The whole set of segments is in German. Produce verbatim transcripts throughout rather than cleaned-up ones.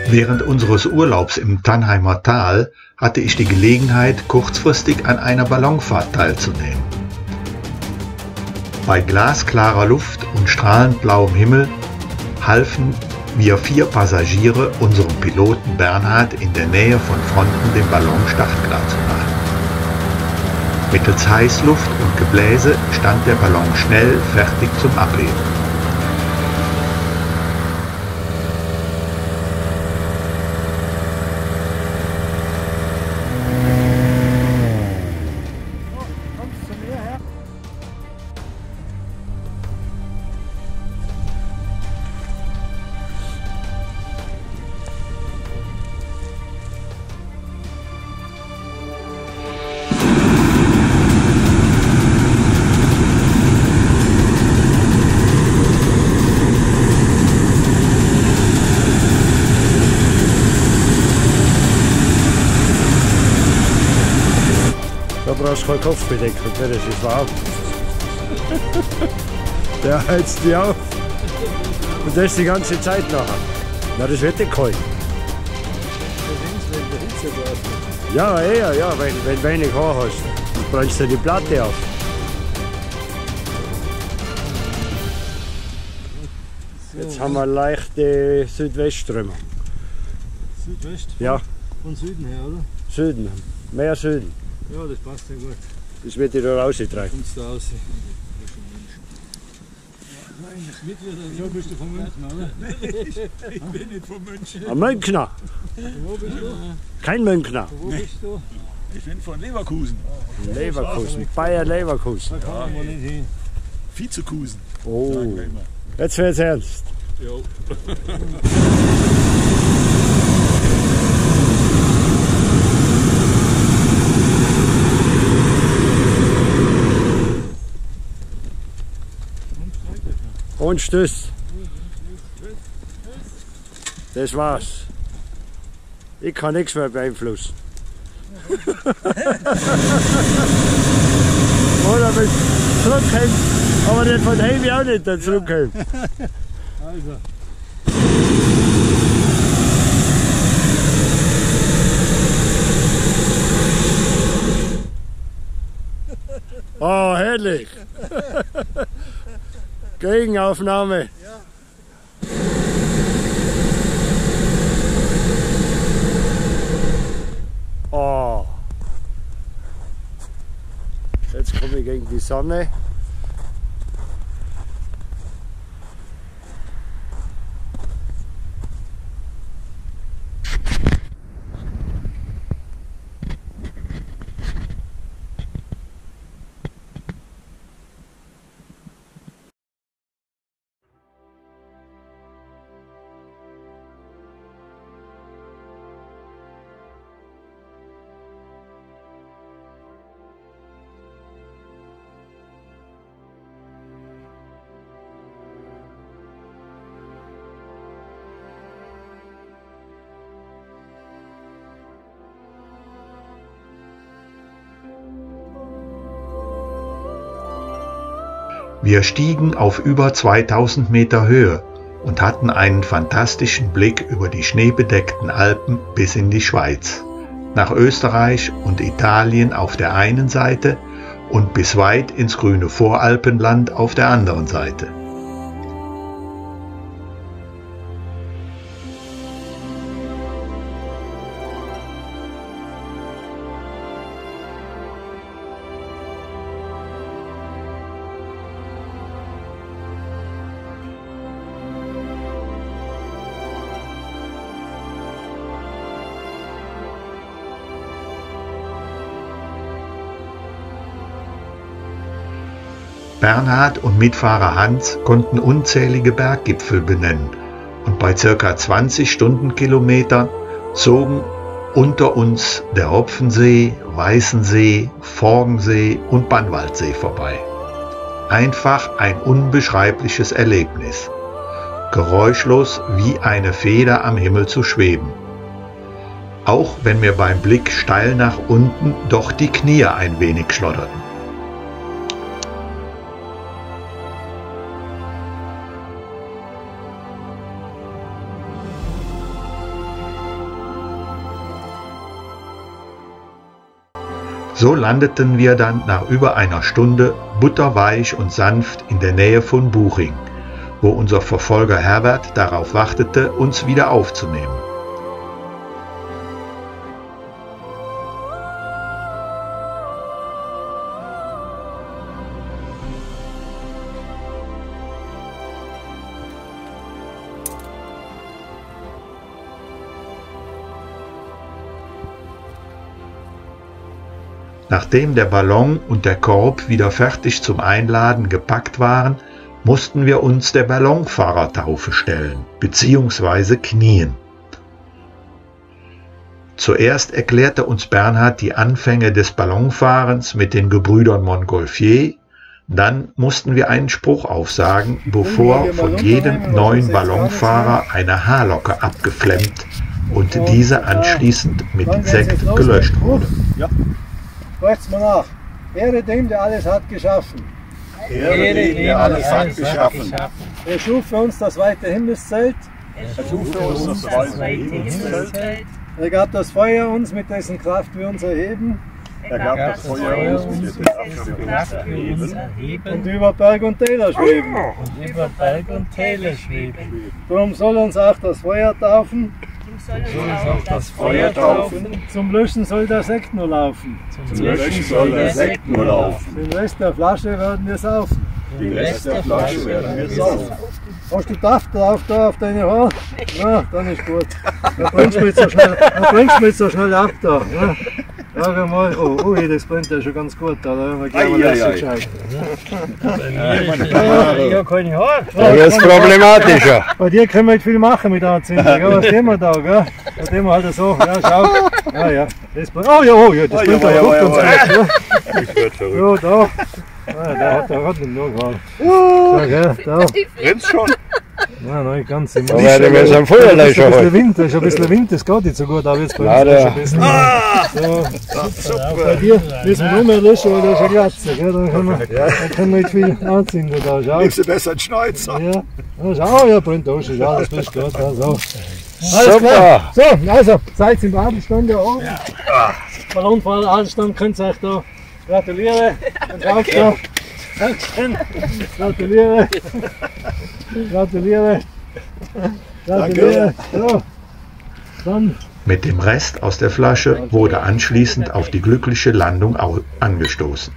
Während unseres Urlaubs im Tannheimer Tal hatte ich die Gelegenheit, kurzfristig an einer Ballonfahrt teilzunehmen. Bei glasklarer Luft und strahlend blauem Himmel halfen wir vier Passagiere unserem Piloten Bernhard in der Nähe von Fronten den Ballon startklar zu machen. Mittels Heißluft und Gebläse stand der Ballon schnell fertig zum Abheben. Da brauchst du keine Kopfbedeckung, das ist warm. Der heizt die auf. Und das die ganze Zeit nachher. Na, das wird nicht kalt. Ja, eher, ja, wenn, wenn wenig Haar hast, dann brennst du die Platte auf. Jetzt haben wir leichte Südwestströmung. Südwest? Ja. Von Süden her, oder? Süden, mehr Süden. Ja, das passt ja gut. Das wird dir da rausgetragen. Kommst du raus? Ja, bist du von München, oder? Nein, ich, ich bin nicht von München. Ein Münchner. Wo bist du? Kein Münchner. Wo bist du? Ich bin von Leverkusen. Leverkusen, Bayer Leverkusen. Da kommen wir nicht hin. Vizekusen. Oh, Sagen wir immer. jetzt wird's ernst. Jo. Und Tschüss. Das war's. Ich kann nichts mehr beeinflussen. Oder mit zurückhängen, aber den von Heavy auch nicht dann zurückhängen. Also. Oh, herrlich. Gegenaufnahme. Oh. Jetzt komme ich gegen die Sonne. Wir stiegen auf über zweitausend Meter Höhe und hatten einen fantastischen Blick über die schneebedeckten Alpen bis in die Schweiz, nach Österreich und Italien auf der einen Seite und bis weit ins grüne Voralpenland auf der anderen Seite. Bernhard und Mitfahrer Hans konnten unzählige Berggipfel benennen und bei ca. zwanzig Stundenkilometern zogen unter uns der Hopfensee, Weißensee, Forgensee und Bannwaldsee vorbei. Einfach ein unbeschreibliches Erlebnis, geräuschlos wie eine Feder am Himmel zu schweben. Auch wenn mir beim Blick steil nach unten doch die Knie ein wenig schlotterten. So landeten wir dann nach über einer Stunde butterweich und sanft in der Nähe von Buching, wo unser Verfolger Herbert darauf wartete, uns wieder aufzunehmen. Nachdem der Ballon und der Korb wieder fertig zum Einladen gepackt waren, mussten wir uns der Ballonfahrertaufe stellen bzw. knien. Zuerst erklärte uns Bernhard die Anfänge des Ballonfahrens mit den Gebrüdern Montgolfier, dann mussten wir einen Spruch aufsagen, bevor von jedem neuen Ballonfahrer eine Haarlocke abgeflemmt und diese anschließend mit Sekt gelöscht wurde. Ja. Hört's mal nach. Ehre dem, der alles hat geschaffen. Ehre dem, der alles hat geschaffen. Er schuf für uns das weite Himmelszelt. Er schuf für uns das weite Himmelszelt. Er gab das Feuer uns, mit dessen Kraft wir uns erheben. Er gab das Feuer uns, mit dessen Kraft wir uns erheben. Und über Berg und Täler schweben. Und über Berg und Täler schweben. Darum soll uns auch das Feuer taufen. Soll uns auch das Feuer taufen. Zum Löschen soll der Sekt nur laufen. Zum Löschen soll der Sekt nur laufen. Den Rest der Flasche werden wir saufen. Den Rest der Flasche werden wir saufen. Hast du Daft drauf da auf deine Haare? Ja, dann ist gut. Dann bringst du mich so schnell, dann bringst du mich so schnell ab da. Ja. Sag mal, oh, ui, das brennt ja schon ganz gut da. Da haben wir gleich mal das gescheit. Ich habe keine Haare. Das ist problematischer. Bei dir können wir nicht viel machen mit Anzündung. Was sehen wir da, gell? Da sehen wir halt so. Ja, schau. Ja, ja. Das brennt. Oh ja, oh ja, das brennt aber auch ganz gut. Ja, da. Ah, der hat der hat nicht nur gerade. Schau, gell, da. Brennt's schon? Nein, nein, ganz im Da werden wir so ein Feuerlöscher ein bisschen holen. Wind, da ist ein bisschen Wind, das geht nicht so gut, aber jetzt brennt Ja, es da- ein bisschen. So. Bei dir müssen wir nur mehr löschen, weil da ist eine Glatze, gell? Dann können wir, dann können wir nicht viel anzünden da, schau. Nimmst du besser einen Schneuzer? Ja, ja, schau, ja, brennt auch schon, ja, das ist gut, ja, so. Alles Super. klar. So, also, seid im Adelstand da oben. Ballonfahrer Adelstand, könnt ihr euch da gratulieren. Und auf da. Dankeschön. Gratuliere. Gratuliere. Gratuliere. So. Dann Mit dem Rest aus der Flasche wurde anschließend auf die glückliche Landung au- angestoßen.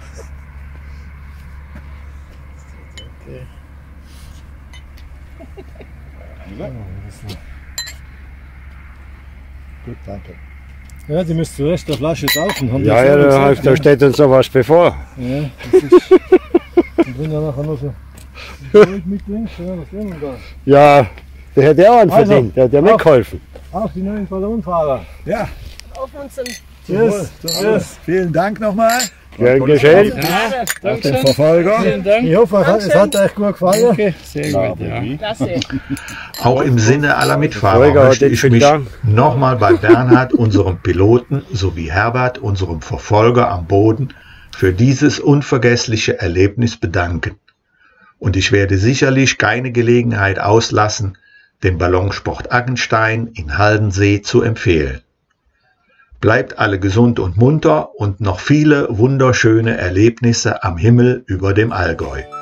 gut, danke. Ja, die müsst zuerst der Flasche saufen. Haben die Ja, ja, vorher da, gesagt, da steht uns sowas bevor. Ja, das ist. Ich bin ja nachher noch so. Gold mit links, ja, was sehen wir da? Ja, der hätte auch einen Also, verdient, der hat ja auf. mitgeholfen. Auch die neuen Ballonfahrer. Ja, Auf unseren Tschüss. Tschüss. vielen Dank nochmal. Gern geschehen. Auf den Verfolger. Vielen Dank. Ich hoffe, es hat euch gut gefallen. Sehr gut, ja. Klasse. Auch im Sinne aller Mitfahrer Holger, möchte den ich vielen mich Dank. nochmal bei Bernhard, unserem Piloten, sowie Herbert, unserem Verfolger am Boden, für dieses unvergessliche Erlebnis bedanken. Und ich werde sicherlich keine Gelegenheit auslassen, den Ballonsport Aggenstein in Haldensee zu empfehlen. Bleibt alle gesund und munter und noch viele wunderschöne Erlebnisse am Himmel über dem Allgäu.